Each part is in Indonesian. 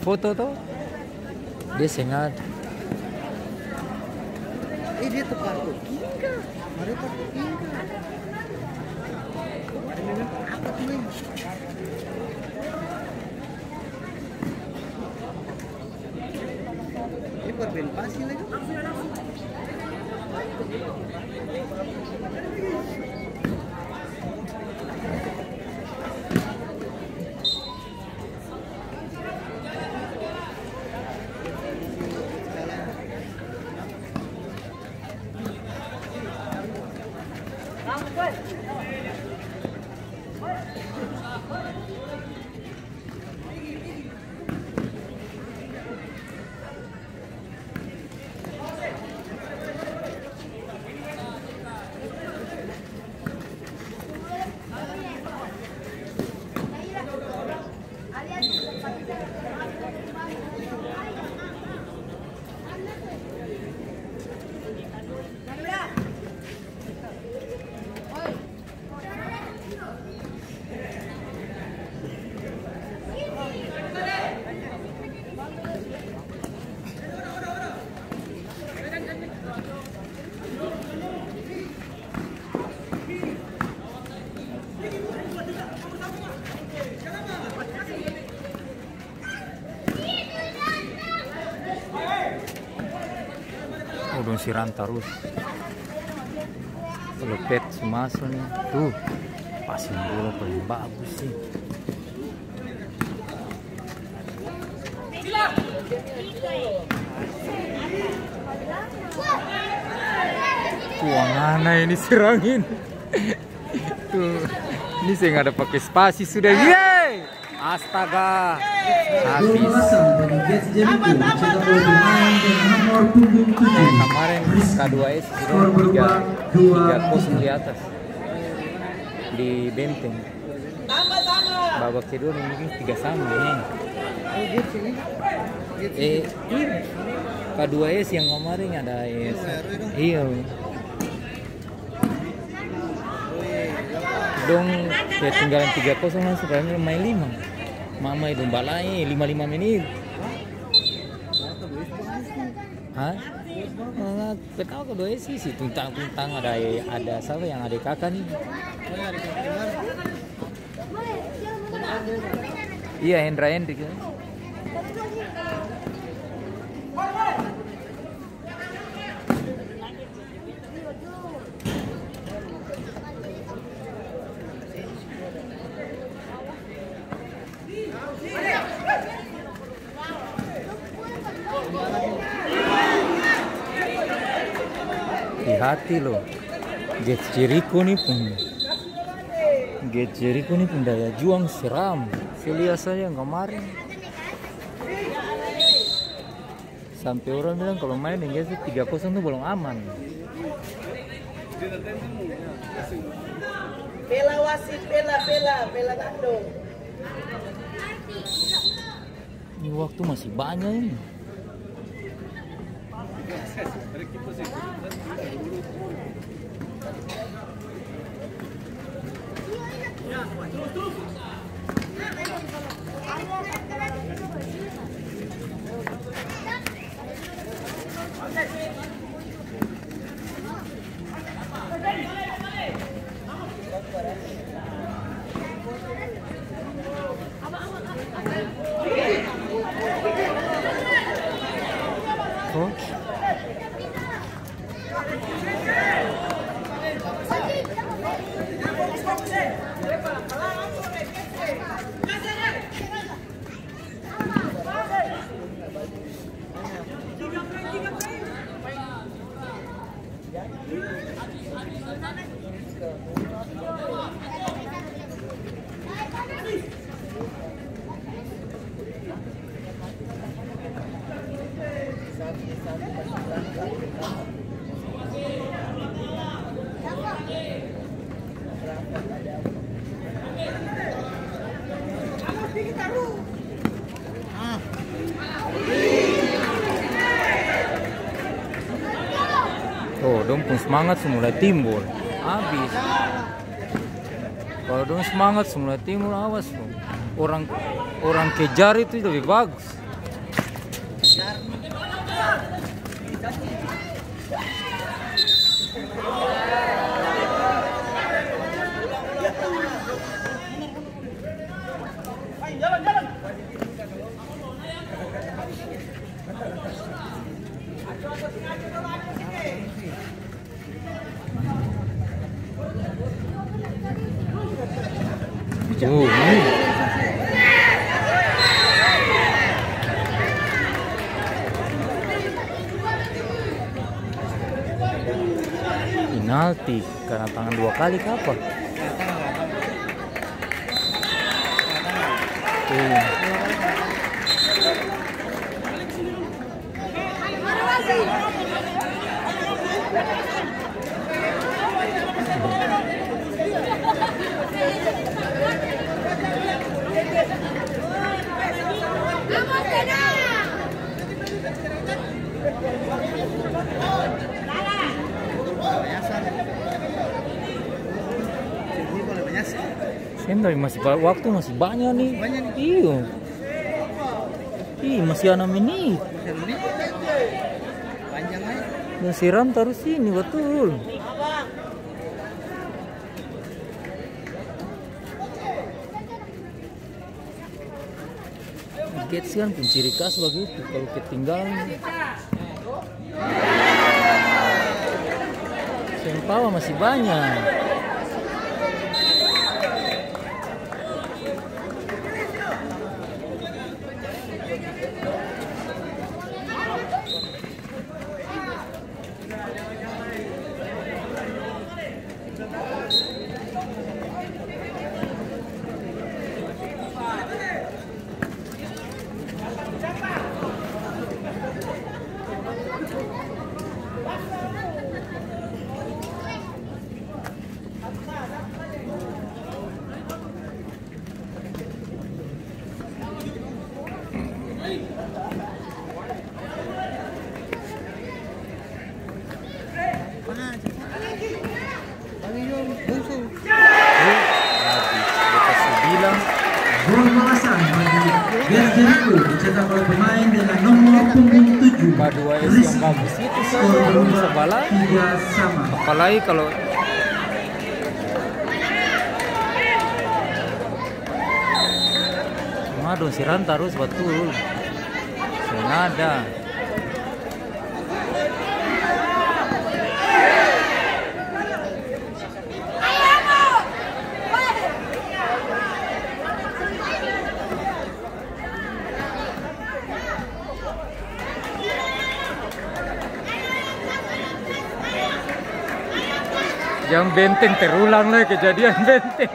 foto tuh dia sengat. Dia tuh kartu Kinka. Mari kartu Kinka. Apa tuh ini? Ini perben pasti lagi. Dong siram terus. Kalau pet masuk nih, tuh passing bola paling bagus sih. Mana ini serangin. Tuh, ini saya nggak ada pakai spasi sudah. Yeay! Astaga, habis. Kemarin K2S sudah 3-0 di atas di Benteng. Babak kedua ini 3 sama nih. K2S yang kemarin ada iya. Dong ketinggalan 3-0 langsung sekarang main 5. Mama itu balai 55 menit. Hah? Tahu kedua sih tuntang ada siapa yang ada kakak nih? Iya Hendra Hendrik. Hati loh, Get Jericho nih pun daya juang seram. Saya lihat saja kemarin sampai orang bilang kalau main dengan 3-0 tuh belum aman. Bela wasit, bela kandung. Ini waktu masih banyak ini. Oh, dong pun semangat semula timbul. Habis. Kalau dong semangat semula timbul, awas dong. Orang kejar itu lebih bagus. Penalti karena tangan 2 kali ke apa? Tapi masih waktu masih banyak nih. Iya. Ih, masih 6 menit. Panjang aja. Dan siram taruh sini betul. Gates kan pun ciri khas begitu kalau ketinggalan. Sempawa masih banyak. Gol balasan bagi Gerjerico dicetak oleh pemain dengan nomor punggung 7. Dua yang bagus itu saja bisa bala. 3-3. Apalagi kalau Madon siram terus betul. Senada. Yang Benteng terulang lagi kejadian Benteng.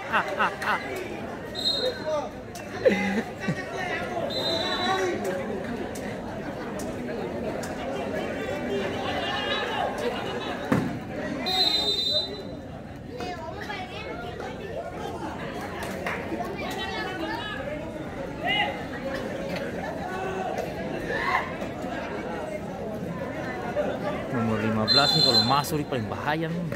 Nomor 15 nih kalau masuk ini paling bahaya nih.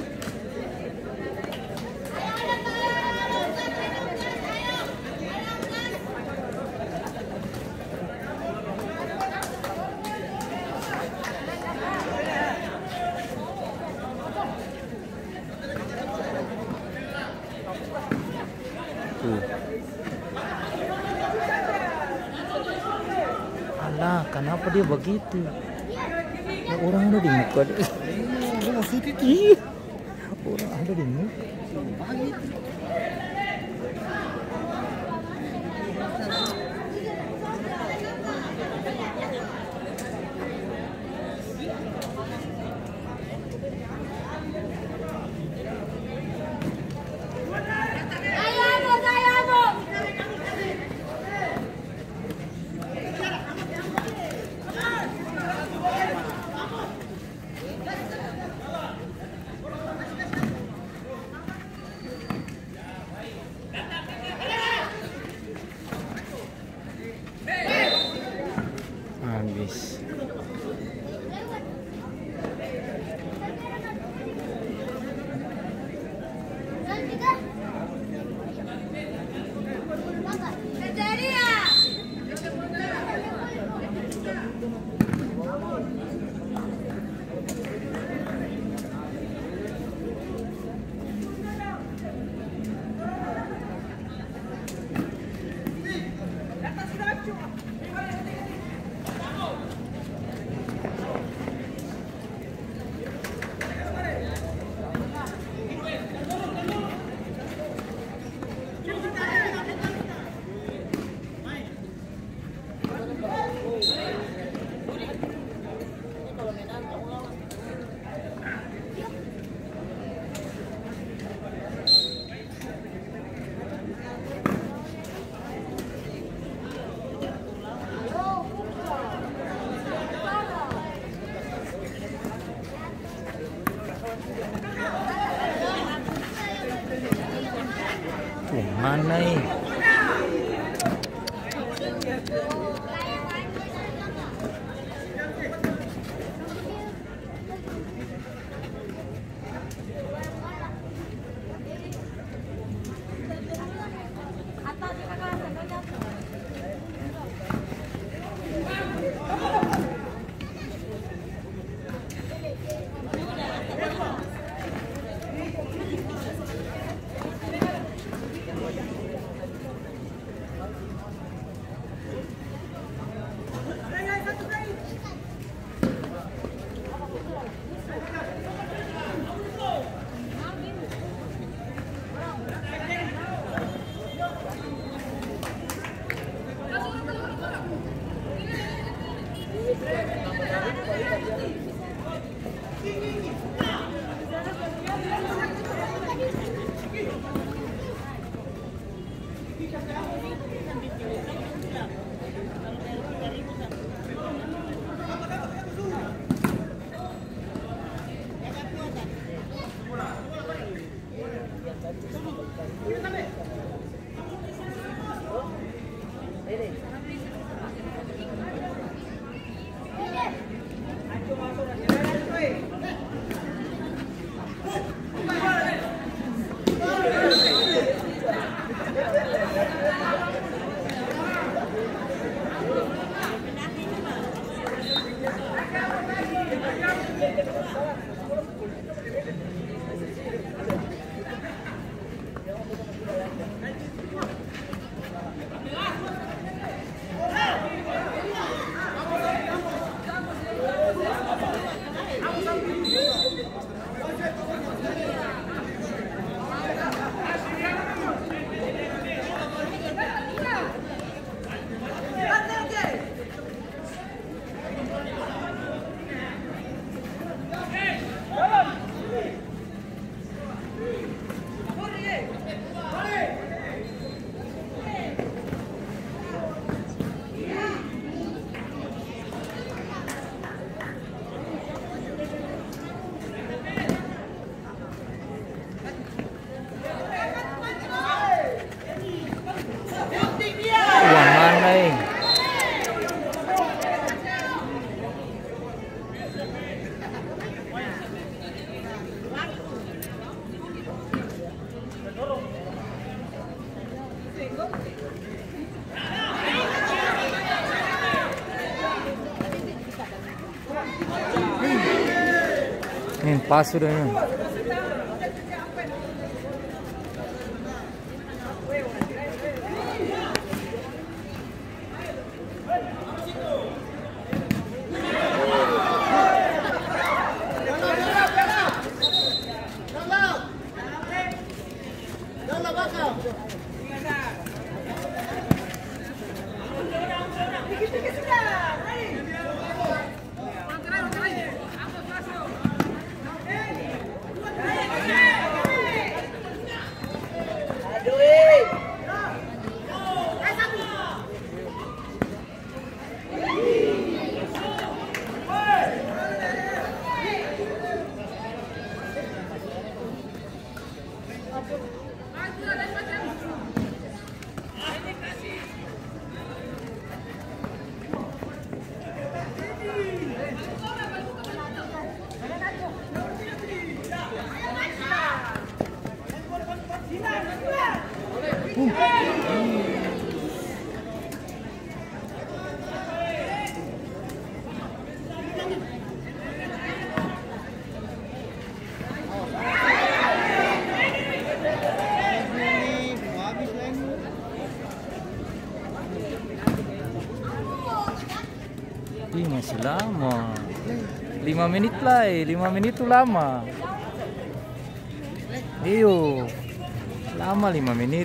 Alah, kenapa dia begitu? Ya, orang ada di muka dia. Iya, orang ada di muka. Habis. Kejadian. Mana ini? Pas sudah ini. Ih, masih lama. 5 menit lah, 5 menit itu lama. Iyo, lama 5 menit.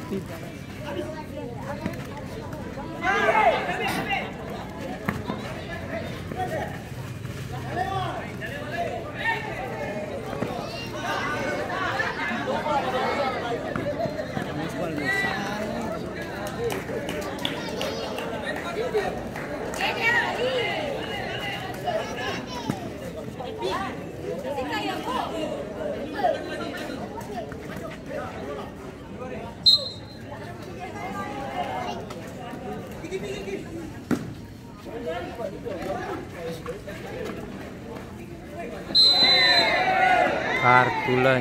Kartu lah.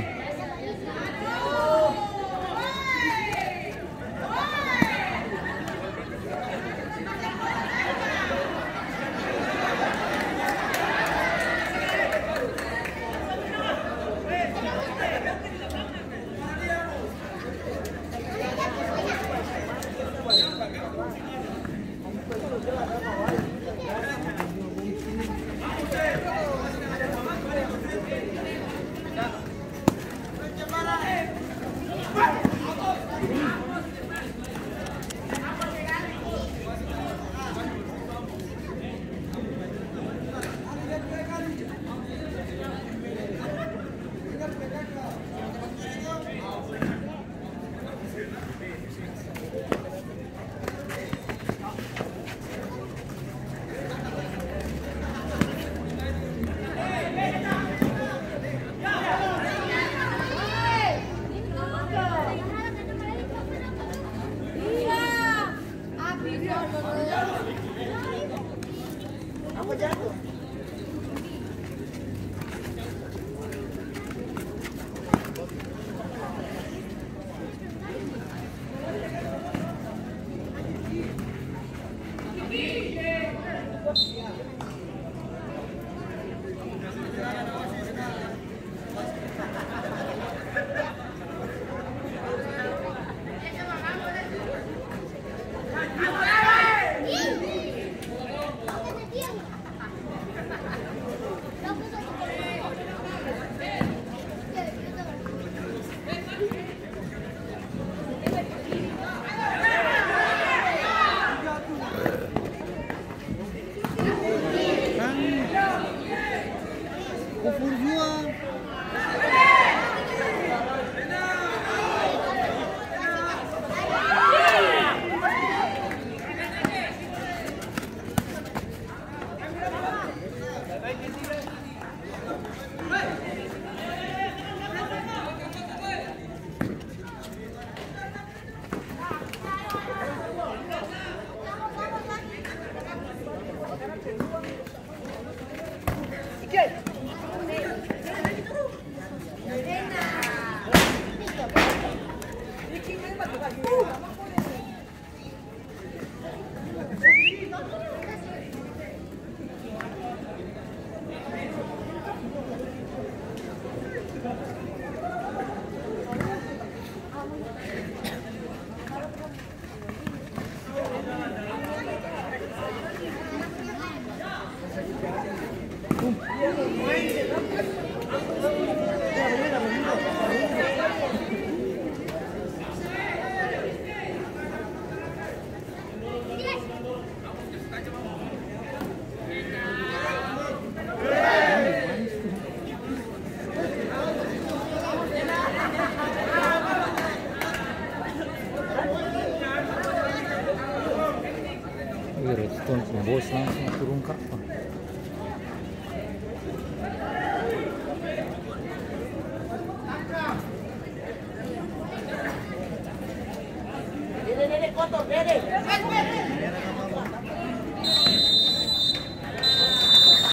Redstone bos langsung turun kapal. Dede kotor, Dede.